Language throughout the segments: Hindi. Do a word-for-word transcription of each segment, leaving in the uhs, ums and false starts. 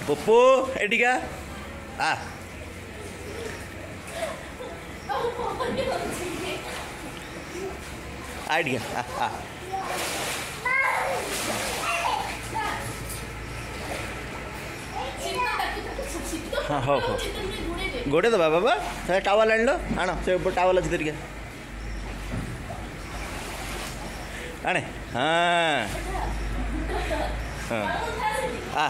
पुप्पू एटिका आ आइडिया आ आ हाँ हो हो गोटे दबा बाबा से टावल आन लो आण से टावल अच्छी तरीके आने हाँ हाँ आ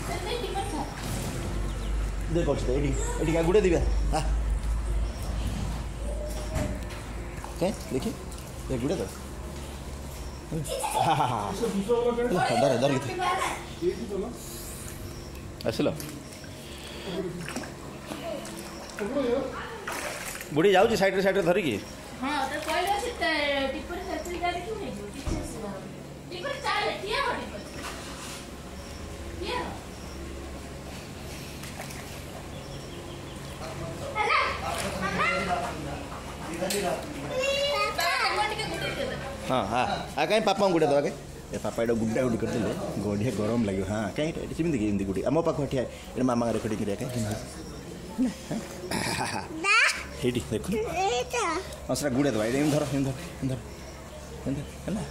देखो एटी एटी क्या गुड़े दिव्या हाँ क्या देखिए ये गुड़े तो हाँ हाँ हाँ दर दर कितने ଆସିଲ बुढ़ी जाऊँ साइड साइड धरिकी हाँ हाँ आ कहीं पापा गुड़े दवा के ए पापा एटा गुड्डा गुडी करते गढ़िया गरम लगे हाँ कहीं सेमती कि एमती गुड़ी आम पाख ठिया ये मामा रेकर्डिंग करिया कहीं देख हाँ सर गुड़े दवा ये धर धर धर है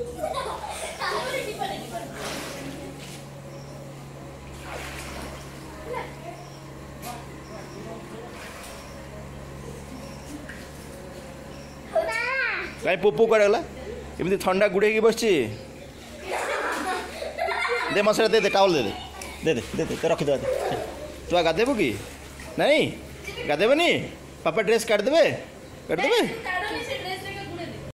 कहीं पुपू करेगला एमती ठंडा गुड़े बस दे मसला दे दे टावल दे दे दे दे दे दे रखी दे तू आ गाधेबू कि नहीं गाधेबनी पापा ड्रेस काट देबे काट देबे